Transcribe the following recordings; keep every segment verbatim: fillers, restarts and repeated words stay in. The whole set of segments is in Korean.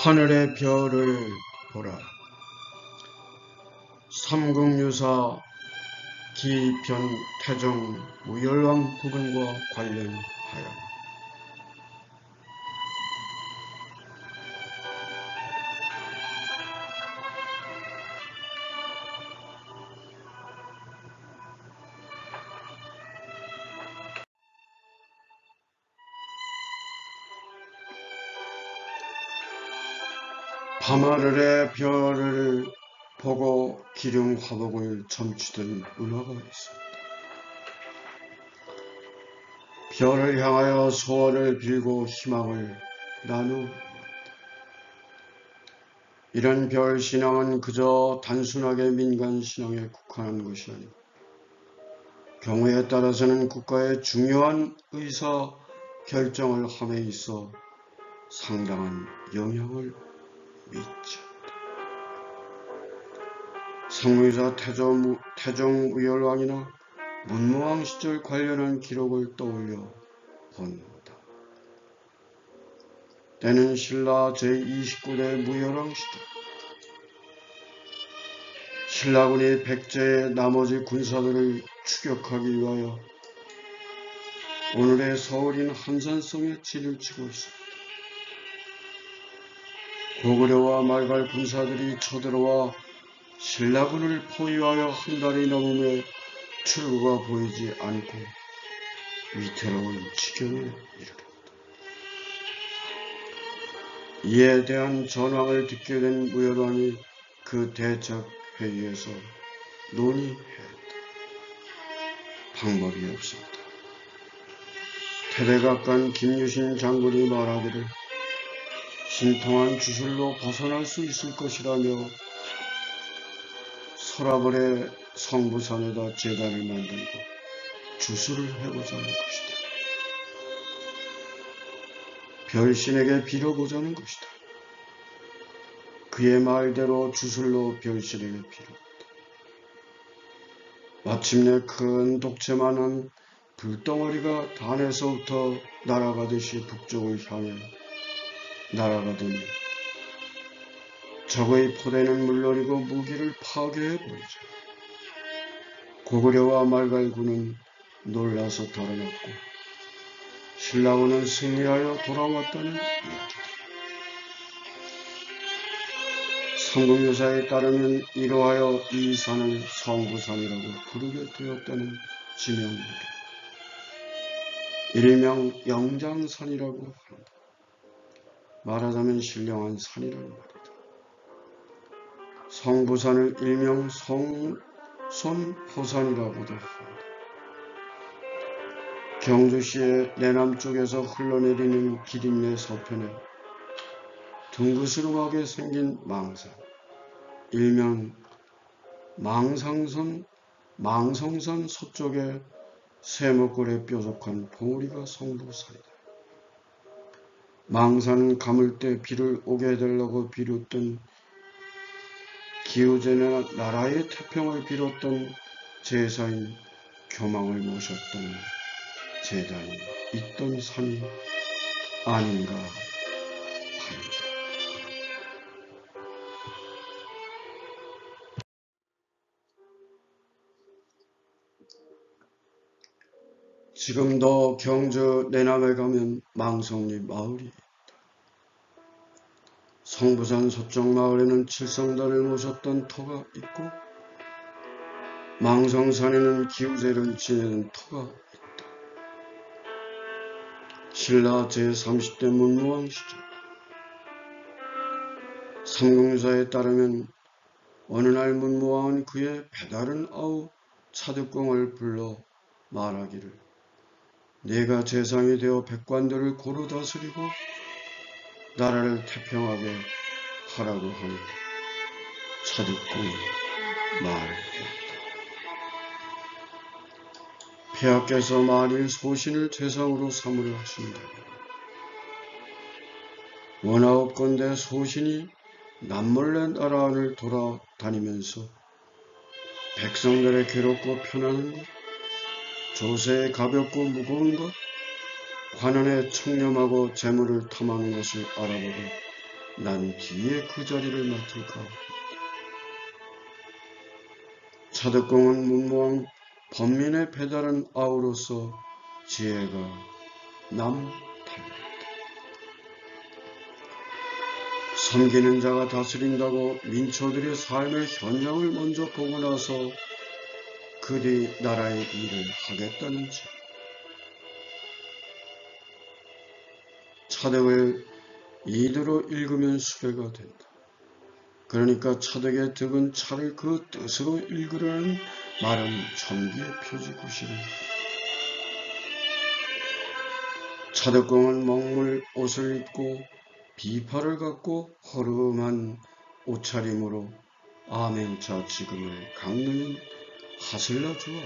하늘의 별을 보라. 삼국유사 기변 태종 무열왕 부분과 관련하여 밤하늘의 별을 보고 기륭 화복을 점치던 은화가 있었다. 별을 향하여 소원을 빌고 희망을 나누었다. 이런 별 신앙은 그저 단순하게 민간 신앙에 국한한 것이 아니고 경우에 따라서는 국가의 중요한 의사 결정을 함에 있어 상당한 영향을 미쳤다. 삼국유사 태종, 태종 무열왕이나 문무왕 시절 관련한 기록을 떠올려 본다. 때는 신라 제이십구 대 무열왕 시절, 신라군이 백제의 나머지 군사들을 추격하기 위하여 오늘의 서울인 한산성에 진을 치고 있었다. 고구려와 말갈 군사들이 쳐들어와 신라군을 포위하여 한 달이 넘음에 출구가 보이지 않고 위태로운 지경에 이르렀다. 이에 대한 전황을 듣게 된 무열왕이 그 대책 회의에서 논의했다. 방법이 없었다. 태백악관 김유신 장군이 말하기를 신통한 주술로 벗어날 수 있을 것이라며 서라벌의 성부산에다 제단을 만들고 주술을 해보자는 것이다. 별신에게 빌어보자는 것이다. 그의 말대로 주술로 별신에게 빌었다. 마침내 큰 독채만한 불덩어리가 단에서부터 날아가듯이 북쪽을 향해 날아가더니 적의 포대는 물론이고 무기를 파괴해버리자. 고구려와 말갈군은 놀라서 달아났고 신라군은 승리하여 돌아왔다는 이야기다. 삼국유사에 따르면 이로하여 이 산을 성부산이라고 부르게 되었다는 지명이다. 일명 영장산이라고 한다. 말하자면 신령한 산이라는 말이다. 성부산을 일명 성손포산이라고도 한다. 경주시의 내남쪽에서 흘러내리는 기린내 서편에 둥그스름하게 생긴 망산, 일명 망상선, 망성산 서쪽에 세목골에 뾰족한 봉우리가 성부산이다. 망산은 가물 때 비를 오게 해달라고 비lus던 기우제나 나라의 태평을 빌었던 제사인 교망을 모셨던 제단이 있던 산이 아닌가 합니다. 지금도 경주 내남에 가면 망성리 마을이 있다. 성부산 서쪽 마을에는 칠성단을 모셨던 터가 있고 망성산에는 기우제를 지내는 터가 있다. 신라 제삼십 대 문무왕 시절 삼국유사에 따르면 어느 날 문무왕은 그의 배다른 아우 차득공을 불러 말하기를 내가 재상이 되어 백관들을 고루 다스리고 나라를 태평하게 하라고 하니 차득공이 말했다. 폐하께서 만일 소신을 재상으로 삼으려 하신다면 원하옵건대 소신이 남몰래 나라 안을 돌아다니면서 백성들의 괴롭고 편안한 것, 조세에 가볍고 무거운 것, 관원에 청렴하고 재물을 탐하는 것을 알아보고 난 뒤에 그 자리를 맡을까? 차득공은 문무왕 범민의 배달은 아우로서 지혜가 남달랐다. 섬기는 자가 다스린다고 민초들의 삶의 현장을 먼저 보고 나서 그 뒤 나라의 일을 하겠다는지. 차득을 이대로 읽으면 수배가 된다. 그러니까 차득의 득은 차를 그 뜻으로 읽으라는 말은 천기의 표지구실을. 차득공은 먹물 옷을 입고 비파를 갖고 허름한 옷차림으로 암행차 지금을 강릉인 하슬라주와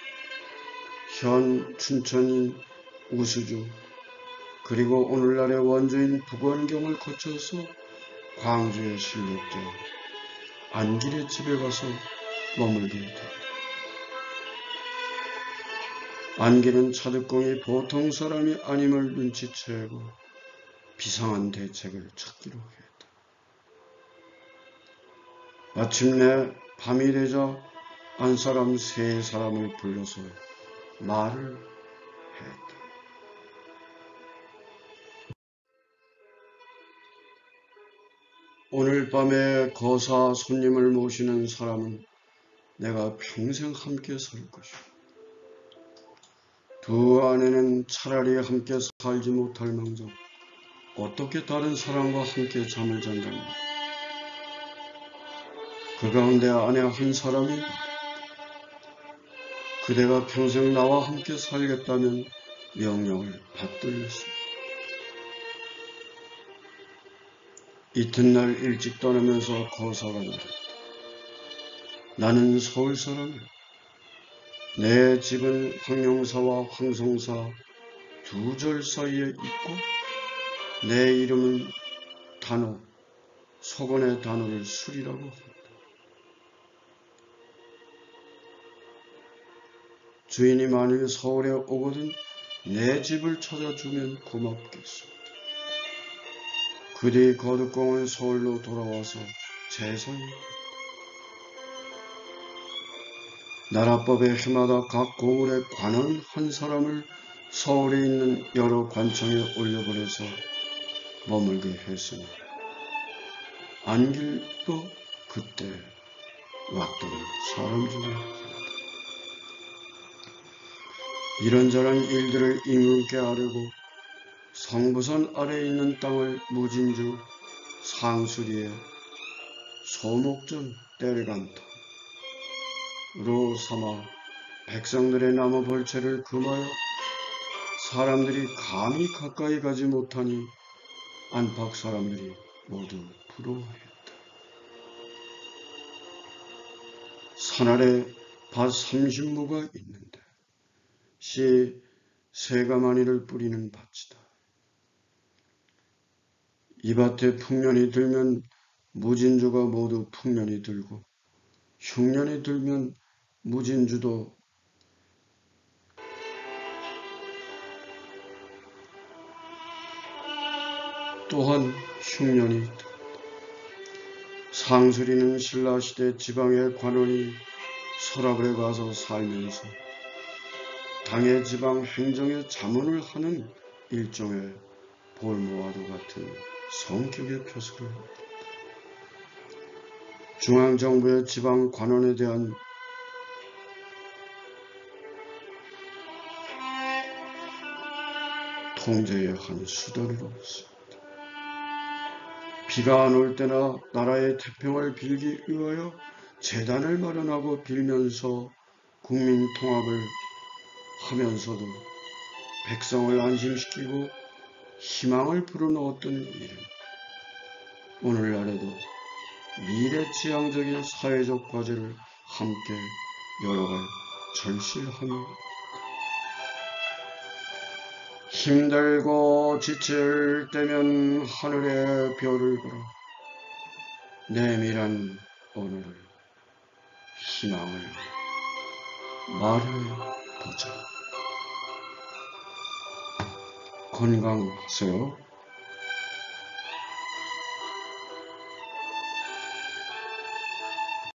현 춘천인 우수주 그리고 오늘날의 원주인 북원경을 거쳐서 광주의 실력자 안길의 집에 가서 머물게 된다. 안길은 차득공이 보통 사람이 아님을 눈치채고 비상한 대책을 찾기로 했다. 마침내 밤이 되자 안사람 세 사람을 불러서 말을 했다. 오늘 밤에 거사 손님을 모시는 사람은 내가 평생 함께 살 것이오. 두 아내는 차라리 함께 살지 못할 망정 어떻게 다른 사람과 함께 잠을 잔다는 그 가운데 아내 한 사람이 그대가 평생 나와 함께 살겠다면 명령을 받들렸습니다. 이튿날 일찍 떠나면서 거사가 말했다. 나는 서울 사람이야. 내 집은 황룡사와 황송사 두 절 사이에 있고 내 이름은 단호, 석원의 단호를 술이라고 한다. 주인이 만일 서울에 오거든 내 집을 찾아주면 고맙겠소. 그 뒤 거득공은 서울로 돌아와서 재산을 나라법에 해마다 각 고을의 관원 한 사람을 서울에 있는 여러 관청에 올려보내서 머물게 했으니 안길도 그때 왔던 사람 중에 하나다. 이런저런 일들을 임금께 아뢰고 성부선 아래에 있는 땅을 무진주 상수리에 소목전 뗄간터로 삼아 백성들의 나무 벌채를 금하여 사람들이 감히 가까이 가지 못하니 안팎 사람들이 모두 부러워했다. 산 아래 밭 삼십 무가 있는데 씨 세가마니를 뿌리는 밭이다. 이 밭에 풍년이 들면 무진주가 모두 풍년이 들고 흉년이 들면 무진주도 또한 흉년이 있다. 상수리는 신라시대 지방의 관원이 서랍에 가서 살면서 당의 지방 행정에 자문을 하는 일종의 볼모와도 같은 성격의 표수를 중앙정부의 지방 관원에 대한 통제의 한 수단으로 씁니다. 비가 안 올 때나 나라의 태평을 빌기 위하여 재단을 마련하고 빌면서 국민 통합을 하면서도 백성을 안심시키고 희망을 불어넣었던 일은 오늘날에도 미래지향적인 사회적 과제를 함께 열어갈 절실함이 힘들고 지칠 때면 하늘의 별을 보라. 내밀한 오늘을 희망을 말해보자. 건강하세요.